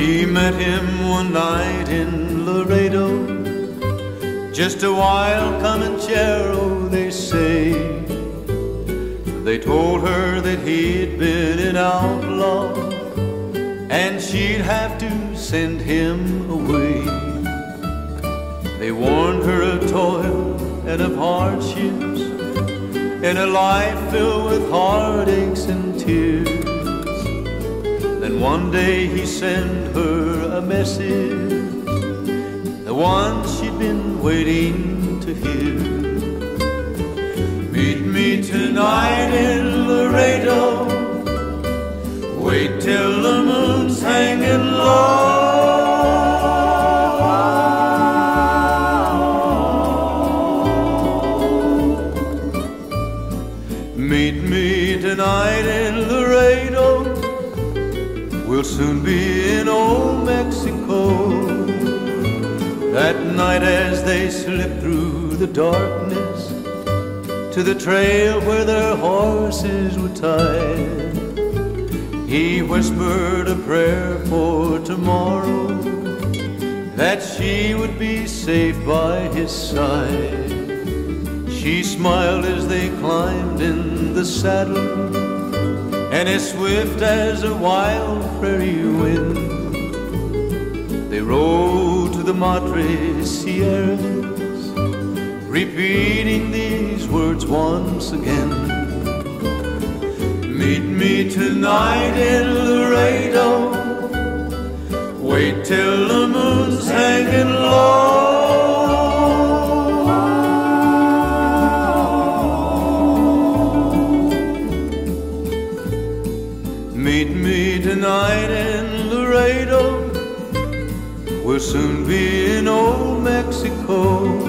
He met him one night in Laredo, just a wild Comanchero, they say. They told her that he'd been an outlaw, and she'd have to send him away. They warned her of toil and of hardships, and a life filled with heartaches and tears. Then one day he sent her a message, the one she'd been waiting to hear. Meet me tonight in Laredo, wait till the moon's hanging low. Meet me tonight in Laredo, we'll soon be in old Mexico. That night as they slipped through the darkness to the trail where their horses were tied, he whispered a prayer for tomorrow, that she would be safe by his side. She smiled as they climbed in the saddle, and as swift as a wild prairie wind, they rode to the Madre Sierras, repeating these words once again. Meet me tonight in Laredo, wait till the moon's hanging low. Meet me tonight in Laredo, we'll soon be in old Mexico.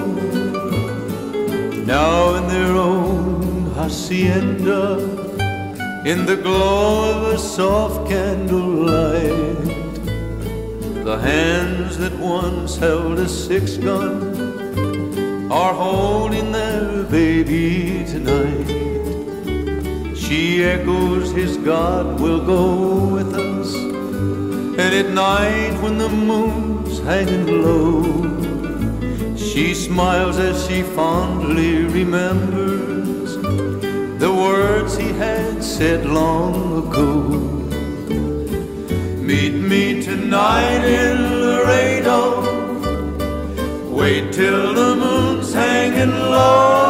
Now in their own hacienda, in the glow of a soft candlelight, the hands that once held a 6-gun are holding their baby tonight. She echoes his God will go with us, and at night when the moon's hanging low, she smiles as she fondly remembers the words he had said long ago. Meet me tonight in Laredo, wait till the moon's hanging low.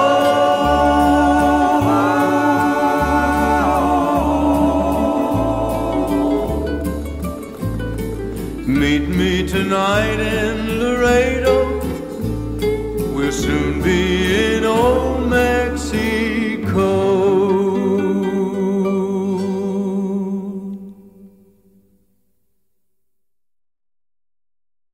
Meet me tonight in